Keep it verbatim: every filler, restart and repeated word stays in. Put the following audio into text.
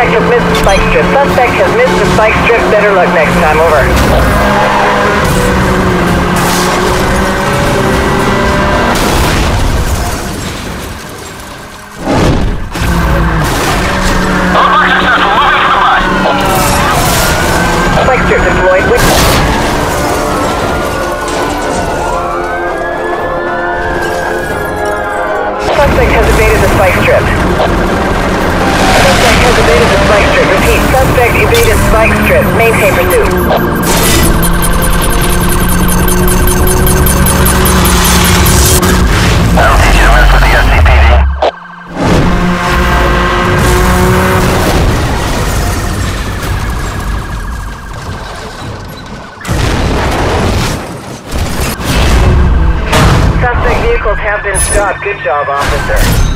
Suspect has missed the spike strip. Suspect has missed the spike strip. Better luck next time. Over. Spike strip deployed. With Suspect has evaded the spike strip. Suspect has evaded the spike strip. Repeat, suspect evaded spike strip. Maintain pursuit. L T two is to the S C P D. Suspect vehicles have been stopped. Good job, officer.